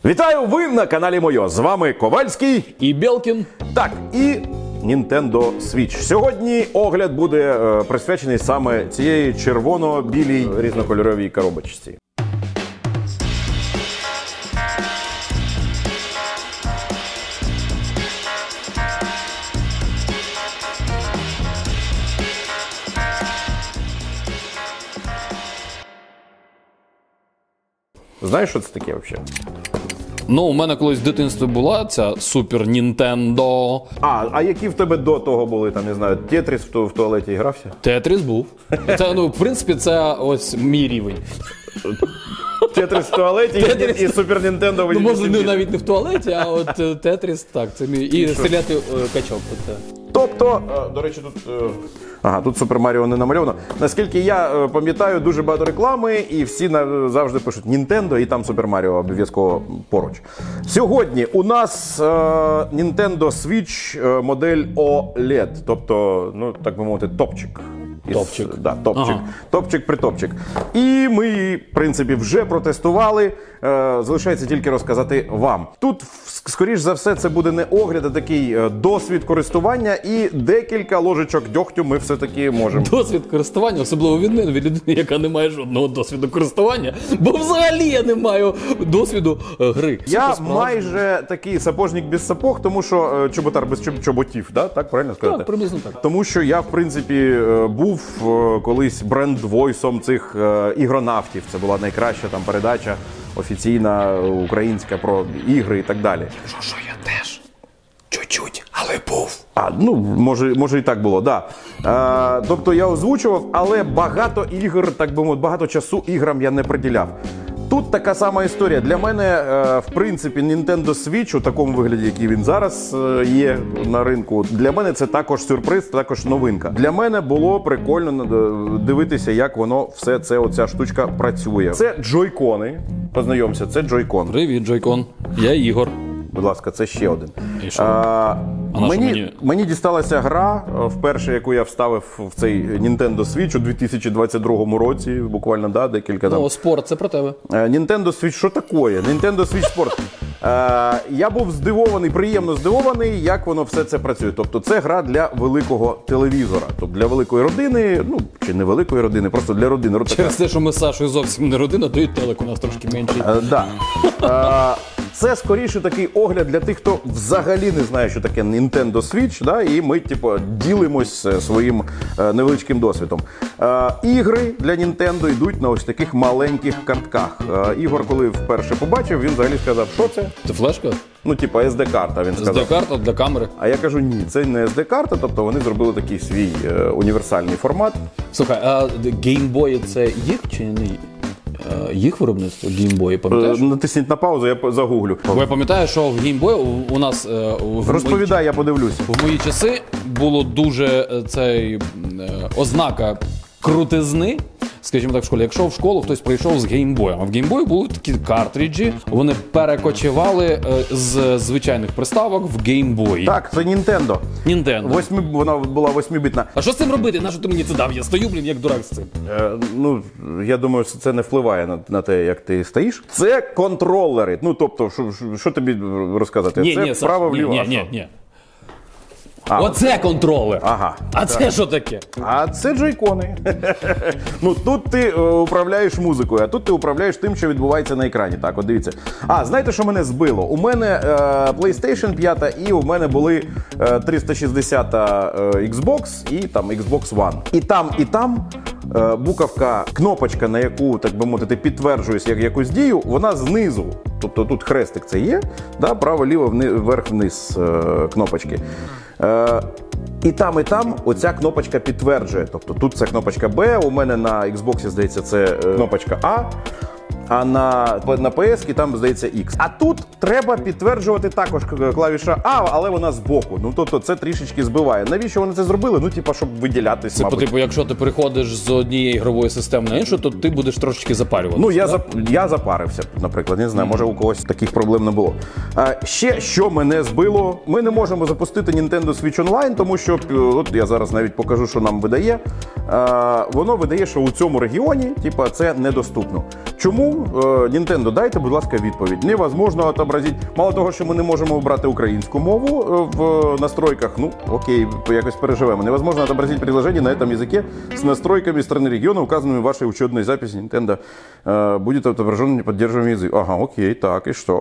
Вітаю, ви на каналі Мойо. З вами Ковальський і Белкін. Так, і Nintendo Switch. Сьогодні огляд буде присвячений саме цієї червоно-білій різнокольоровій коробочці. Знаєш, що це таке взагалі? Ну, у мене колись в дитинстві була ця Супер Нінтендо. А які в тебе до того були, там, не знаю, Тетріс в туалеті грався? Тетріс був. Це, ну, в принципі, це ось мій рівень. Тетріс в туалеті і Супер Нінтендо в Ну, може, навіть не в туалеті, а от Тетріс, так, це мій. І стріляти качок. Тобто, до речі, тут Супер Маріо не намальовано. Наскільки я пам'ятаю, дуже багато реклами, і всі завжди пишуть Nintendo, і там Супер Маріо обов'язково поруч. Сьогодні у нас Nintendo Switch модель OLED, тобто, ну, так би мовити, топчик. Топчик. Да, топчик. Ага. Топчик-притопчик. І ми, в принципі, вже протестували. Залишається тільки розказати вам. Тут, скоріш за все, це буде не огляд, а такий досвід користування і декілька ложечок дьогтю ми все-таки можемо. Досвід користування, особливо від мене, від людини, яка не має жодного досвіду користування, бо взагалі я не маю досвіду гри. Я майже такий сапожник без сапог, тому що чоботар без чоботів, да? Так правильно сказати? Так, приблизно так. Тому що я, в принципі, був колись бренд-войсом цих ігронавтів. Це була найкраща там передача офіційна українська про ігри і так далі. Що я теж чуть-чуть, але був. Ну, може і так було, да. Тобто я озвучував, але багато ігор, так би мовити, багато часу іграм я не приділяв. Тут така сама історія. Для мене, в принципі, Nintendo Switch у такому вигляді, який він зараз є на ринку, для мене це також сюрприз, також новинка. Для мене було прикольно дивитися, як воно все це, оця штучка працює. Це джойкони. Познайомся, це джойкон. Привіт, джойкон. Я Ігор. Будь ласка, це ще один. І що? Мені дісталася гра, вперше, яку я вставив в цей Nintendo Switch у 2022 році, буквально, да, декілька там. Ну, спорт, це про тебе. Nintendo Switch, що таке? Nintendo Switch Sport. Я був здивований, приємно здивований, як воно все це працює. Тобто це гра для великого телевізора. Тобто для великої родини, ну, чи не великої родини, просто для родини. Через те, що ми з Сашою зовсім не родина, то і телек у нас трошки менший. Так. Це, скоріше, такий огляд для тих, хто взагалі не знає, що таке Nintendo Switch, да? І ми, ділимось своїм невеличким досвідом. Ігри для Nintendo йдуть на ось таких маленьких картках. Ігор, коли вперше побачив, він взагалі сказав, що це? Це флешка? Ну, SD-карта, він сказав. SD-карта для камери. А я кажу, ні, це не SD-карта, тобто вони зробили такий свій універсальний формат. Слухай, а геймбої це їх чи не їх? Їх виробництво геймбої, пам'ятаєш? Натисніть на паузу, я загуглю. Бо я пам'ятаю, що в геймбої у нас... Розповідай, я подивлюся. В мої часи було дуже ознака крутизни, скажімо так, в школі. Якщо в школу хтось прийшов з геймбоєм, а в геймбої були такі картриджі, вони перекочували з звичайних приставок в геймбої. Так, це Nintendo. Вона була 8-бітна. А що з цим робити? На що ти мені це дав? Я стою, як дурак з цим. Ну, я думаю, це не впливає на те, як ти стоїш. Це контролери. Ну, тобто, що тобі розказати? Це вправо-вліво. Ні. Оце контролер. Ага. А це що таке? А це джойкони. Ну, тут ти управляєш музикою, а тут ти управляєш тим, що відбувається на екрані. Так, от дивіться. Знаєте, що мене збило? У мене PlayStation 5 і у мене були 360 Xbox і там Xbox One. І там буковка, кнопочка, на яку, так би мовити, ти підтверджуєш якусь дію, вона знизу. Тобто тут хрестик це є, да, право-ліво, вверх-вниз кнопочки. І там оця кнопочка підтверджує. Тобто тут це кнопочка B, у мене на Xbox, здається, це кнопочка А. А на PS там, здається, X. А тут треба підтверджувати також клавіша А, але вона збоку. Ну, тобто це трішечки збиває. Навіщо вони це зробили? Ну, щоб виділятись, це, мабуть. Якщо ти переходиш з однієї ігрової системи на іншу, то ти будеш трошечки запарюватися. Ну, я запарився, наприклад. Не знаю, може у когось таких проблем не було. Ще, що мене збило, ми не можемо запустити Nintendo Switch Online, тому що, от я зараз навіть покажу, що нам видає. Воно видає, що у цьому регіоні, це недоступно. Чому? Nintendo, дайте, будь ласка, відповідь. Невозможно отобразити. Мало того, що ми не можемо обрати українську мову в настройках, ну, окей, якось переживемо. Невозможно отобразить приложение на этом языке с настройками страны региона, указанными в вашей учетной записи Nintendo. Будет отображен неподдерживаемый язык. Ага, окей, так, и что?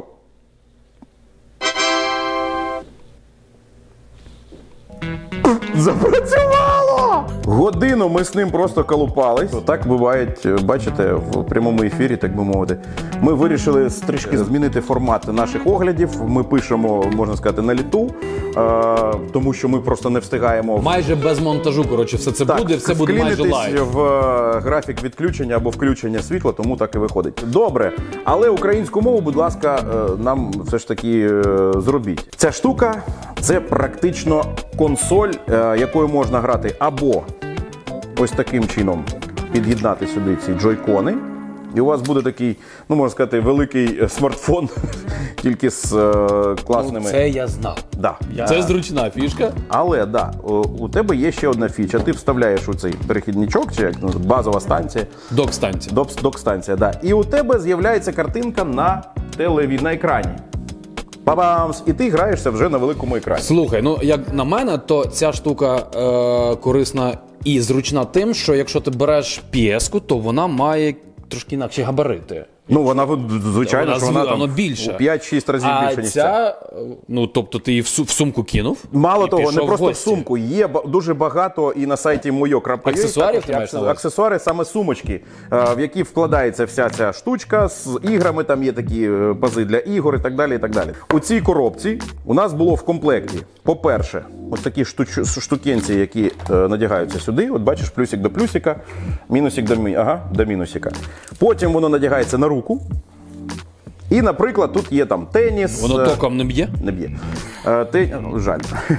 Запрацювало! Годину ми з ним просто колупались. Так буває, бачите, в прямому ефірі, так би мовити. Ми вирішили трішки змінити формат наших оглядів. Ми пишемо, можна сказати, на літу, тому що ми просто не встигаємо. Майже без монтажу, коротше, все це буде, все буде майже лайв. В графік відключення або включення світла, тому так і виходить. Добре, але українську мову, будь ласка, нам все ж таки зробіть. Ця штука – це практично консоль, якою можна грати або ось таким чином під'єднати сюди ці джойкони. І у вас буде такий, ну, можна сказати, великий смартфон, тільки з класними... Ну, це я знав. Да. Це зручна фішка. Але, да, у тебе є ще одна фіча. Ти вставляєш у цей перехідничок, чи як базова станція. Док-станція. Док-станція, да. І у тебе з'являється картинка на екрані. Ба-бамс! І ти граєшся вже на великому екрані. Слухай, ну як на мене, то ця штука корисна і зручна тим, що якщо ти береш PS-ку, то вона має трошки інакші габарити. Ну, вона, звичайно, що вона там більше. У 5-6 разів більше, ніж ця. Ну, тобто ти її в сумку кинув. Мало того, не просто в сумку. Є дуже багато і на сайті moyo.ua аксесуарів, аксесуари, саме сумочки, в які вкладається вся ця штучка з іграми, там є такі пази для ігор і так далі, і так далі. У цій коробці у нас було в комплекті, по-перше, ось такі штукенці, які надягаються сюди. От бачиш, плюсик до плюсика, мінусик до мінусика. Потім воно надягається на руку. І, наприклад, тут є там теніс. Воно током не б'є? Не б'є. Жаль.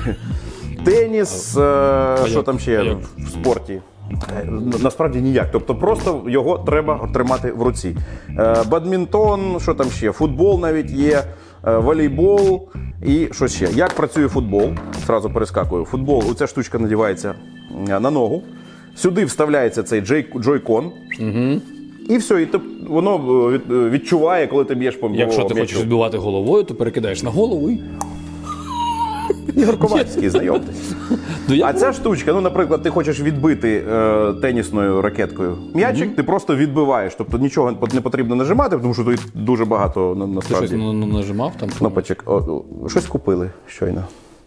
Теніс, що там ще в спорті? Насправді ніяк. Тобто просто його треба тримати в руці. Бадмінтон, що там ще? Футбол навіть є, волейбол і що ще? Як працює футбол? Зразу перескакую. Футбол, оця штучка надівається на ногу. Сюди вставляється цей джойкон. Угу. І все, і воно відчуває, коли ти б'єш по м'ячу. Якщо ти хочеш відбивати головою, то перекидаєш на голову і... Ігор Ковальський, знайомтесь. А ця штучка, ну, наприклад, ти хочеш відбити тенісною ракеткою м'ячик, ти просто відбиваєш. Тобто нічого не потрібно нажимати, тому що тут дуже багато насправді. Ти щось нажимав там? Кнопочок. Щось купили щойно.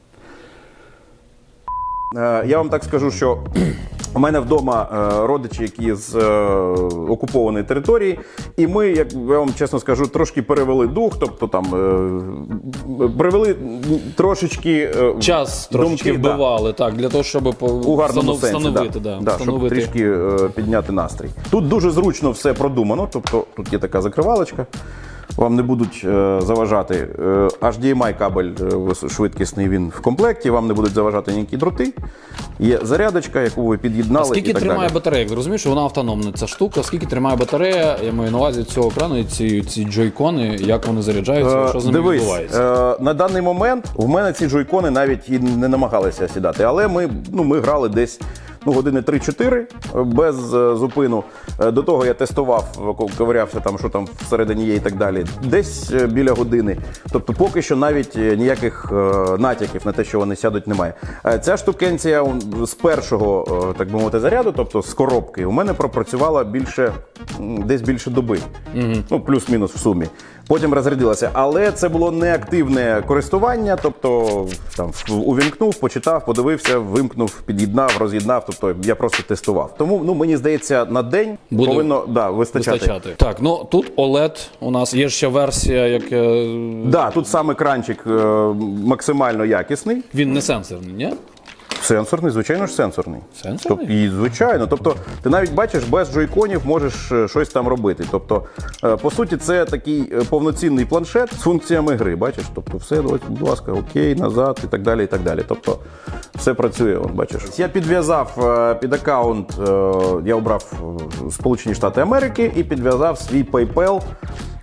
Я вам так скажу, що у мене вдома родичі, які з окупованої території, і ми, як я вам чесно скажу, трошки перевели дух, тобто там привели трошечки час трошечки вбивали, так, для того, щоб у гарному сенсі, встановити, щоб трішки підняти настрій. Тут дуже зручно все продумано, тобто тут є така закривалочка. Вам не будуть заважати HDMI кабель швидкісний, він в комплекті, вам не будуть заважати ніякі дроти. Є зарядочка, яку ви під'єднали. А скільки тримає батарея? Ти розумієш, що вона автономна, ця штука? Скільки тримає батарея, я маю на увазі цього екрану, і ці джойкони, як вони заряджаються, що з ними відбувається? На даний момент в мене ці джойкони навіть і не намагалися сідати, але ми грали десь години 3-4 без зупину. До того я тестував, ковирявся там, що там всередині є і так далі. Десь біля години. Тобто поки що навіть ніяких натяків на те, що вони сядуть, немає. Ця штукенція з першого, так би мовити, заряду, тобто з коробки, у мене пропрацювала десь більше доби. Ну, плюс-мінус в сумі. Потім розрядилася. Але це було неактивне користування, тобто там увімкнув, почитав, подивився, вимкнув, під'єднав, роз'єднав, тобто я просто тестував. Тому, мені здається, на день повинно вистачати. Так, ну тут OLED у нас, є ще версія, як... Да, тут сам екранчик максимально якісний. Він не сенсорний, ні? Сенсорний, звичайно ж сенсорний. Сенсорний? І, звичайно. Тобто, ти навіть бачиш, без джойконів можеш щось там робити. Тобто, по суті, це такий повноцінний планшет з функціями гри. Бачиш? Тобто, все, будь ласка, окей, назад і так далі, і так далі. Тобто, все працює, бачиш. Я підв'язав під аккаунт, я обрав Сполучені Штати Америки і підв'язав свій PayPal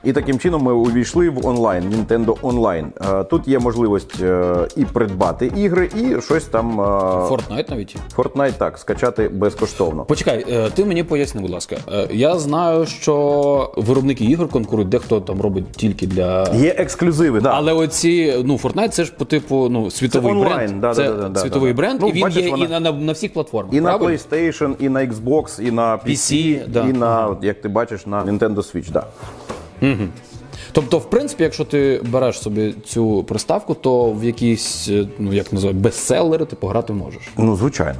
І таким чином ми увійшли в онлайн, Nintendo Online. Тут є можливість і придбати ігри, і щось там... Fortnite навіть? Fortnite, так, скачати безкоштовно. Почекай, ти мені поясни, будь ласка. Я знаю, що виробники ігор конкурують, дехто там робить тільки для... Є ексклюзиви, да. Але оці, Fortnite це ж по типу, світовий це онлайн, бренд. Це світовий бренд, і він є і на всіх платформах, і правильно? на PlayStation, і на Xbox, і на PC, і на, як ти бачиш, на Nintendo Switch, да. Угу. Тобто, в принципі, якщо ти береш собі цю приставку, то в якісь, як називають, бестселери ти пограти можеш. Ну, звичайно.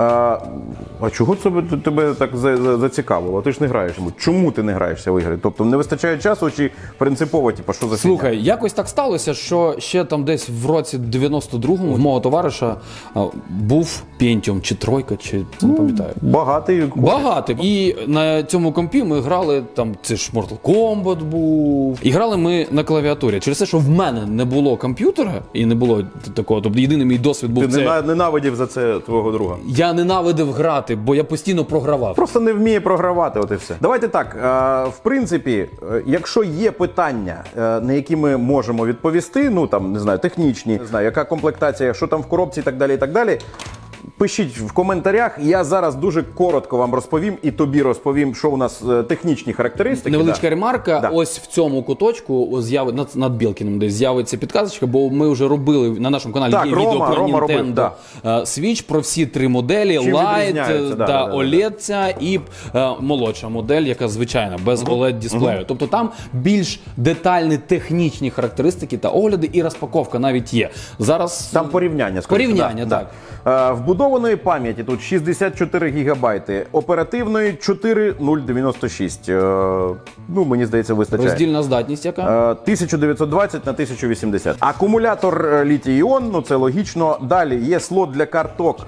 А чого це тебе так зацікавило? Ти ж не граєш. Чому ти не граєшся в ігри? Тобто не вистачає часу чи принципово, що за фігня? Слухай, якось так сталося, що ще там десь в році 92-му в мого товариша був Pentium, чи тройка, чи не пам'ятаю. Багатий. І на цьому компі ми грали, там це ж Mortal Kombat був. І грали ми на клавіатурі. Через те, що в мене не було комп'ютера і не було такого, тобто єдиний мій досвід був Ти ненавидів за це твого друга? Я ненавидив грати, бо я постійно програвав. Просто не вміє програвати, от і все. Давайте так, в принципі, якщо є питання, на які ми можемо відповісти, не знаю, технічні, не знаю, яка комплектація, що там в коробці і так далі, пишіть в коментарях, я зараз дуже коротко вам розповім і тобі розповім, що у нас технічні характеристики. Невеличка ремарка, ось в цьому куточку над Білкіним десь з'явиться підказочка, бо ми вже робили на нашому каналі є відео про Nintendo Switch, про всі три моделі, Lite, OLED і молодша модель, яка звичайна, без OLED-дисплею. Тобто там більш детальні технічні характеристики та огляди, і розпаковка навіть є. Зараз... Там порівняння, так. Вбудованої пам'яті тут 64 гігабайти, оперативної 4096. Мені здається, вистачає. Роздільна здатність яка? 1920 на 1080. Акумулятор літій-іон, це логічно. Далі є слот для карток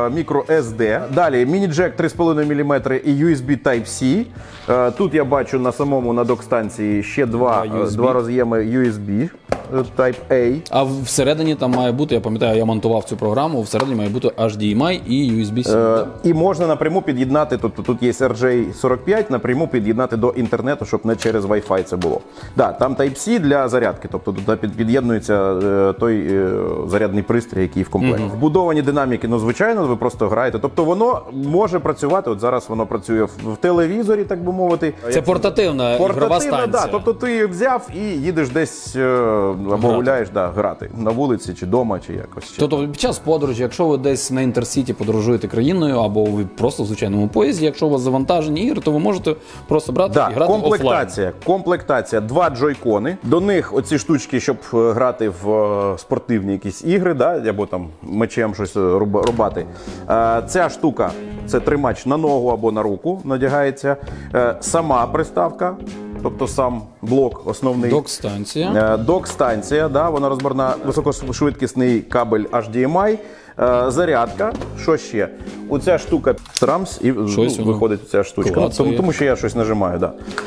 microSD. Далі міні-джек 3,5 мм і USB Type-C. Тут я бачу на док-станції ще два роз'єми USB Type-A. А всередині там має бути, я пам'ятаю, я монтував цю програму, всередині має бути HDMI і USB-C. І можна напряму під'єднати, тут є RJ45, напряму під'єднати до інтернету, щоб не через Wi-Fi це було. Там Type-C для зарядки, тобто туди під'єднується той зарядний пристрій, який в комплекті. Вбудовані динаміки, звичайно, ви просто граєте. Тобто воно може працювати, от зараз воно працює в телевізорі, так би мовити. Це портативна ігрова станція. Да. Тобто ти її взяв і їдеш десь або гуляєш, грати на вулиці чи вдома, чи якось. Тобто під час подорожі, якщо ви десь на Інтерсіті подорожуєте країною, або ви просто в звичайному поїзді, якщо у вас завантажені ігри, то ви можете просто брати і грати офлайн. Комплектація, 2 джойкони. До них оці штучки, щоб грати в спортивні якісь ігри, або там мечем щось рубати. Ця штука, це тримач на ногу або на руку надягається. Сама приставка. Тобто сам блок основний. Док-станція. Док-станція, вона розборна, високошвидкісний кабель HDMI, зарядка. Що ще? Оця штука трамс і виходить ця штучка. Тому що я щось нажимаю,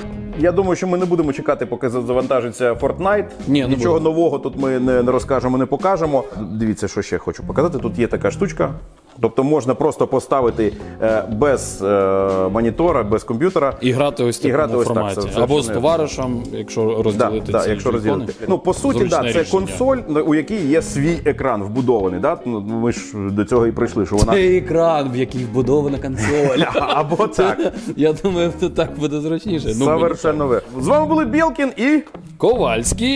Я думаю, що ми не будемо чекати, поки завантажиться Fortnite. Нічого нового тут ми не розкажемо, не покажемо. Дивіться, що ще хочу показати. Тут є така штучка. Тобто можна просто поставити без монітора, без комп'ютера. І грати ось в такому форматі. Або з товаришем, якщо розділити ці телефони. По суті, це консоль, у якій є свій екран вбудований. Ми ж до цього і прийшли. Що вона... Це екран, в який вбудована консоль. Або так. Я думаю, що так буде зручніше. Совершенно верно. З вами були Білкін і... Ковальський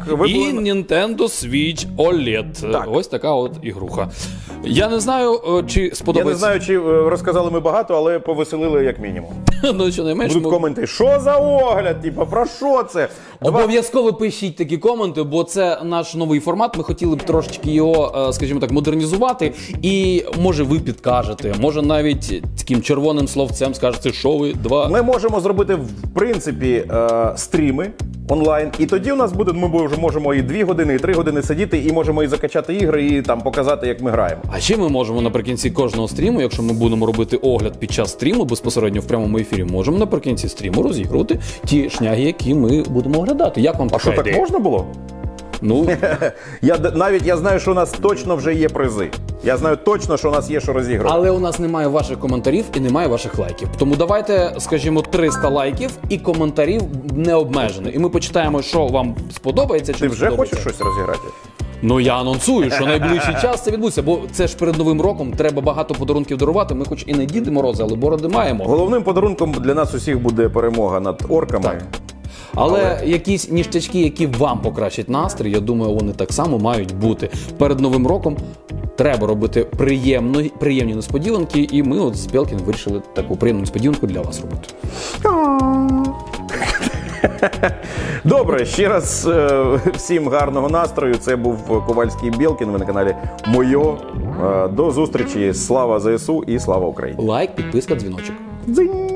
і Nintendo Switch OLED. Ось така от ігруха. Я не знаю, чи сподобається... Я не знаю, чи розказали ми багато, але повеселили як мінімум. Щонайменше... Будуть коменти, що за огляд, про що це? Обов'язково пишіть такі коменти, бо це наш новий формат. Ми хотіли б трошечки його, скажімо так, модернізувати. І може ви підкажете, може навіть таким червоним словцем скажете, що ви Ми можемо зробити, в принципі, стріми онлайн. І тоді у нас буде, ми вже можемо і 2 години, і 3 години сидіти, і можемо і закачати ігри, і там показати, як ми граємо. А ще ми можемо наприкінці кожного стріму, якщо ми будемо робити огляд під час стріму, безпосередньо в прямому ефірі, можемо наприкінці стріму розігрувати ті шняги, які ми будемо оглядати. Як вам така ідея? А що, так можна було? Я знаю, що у нас точно вже є призи. Я знаю точно, що у нас є що розігрувати. Але у нас немає ваших коментарів і немає ваших лайків. Тому давайте, скажімо, 300 лайків і коментарів не обмежено. І ми почитаємо, що вам сподобається, чи Ти не вже сподобається. хочеш щось розіграти? Ну, я анонсую, що найближчий час це відбудеться, бо це ж перед Новим роком, треба багато подарунків дарувати. Ми хоч і не Діди Морози, але бороди маємо. Головним подарунком для нас усіх буде перемога над орками. Так. Але якісь ніштячки, які вам покращать настрій, я думаю, вони так само мають бути. Перед Новим роком треба робити приємні несподіванки, і ми от з Белкін вирішили таку приємну несподіванку для вас робити. Добре, ще раз всім гарного настрою. Це був Ковальський Белкін, ви на каналі Мойо. До зустрічі. Слава ЗСУ і слава Україні. Лайк, підписка, дзвіночок. Дзинь!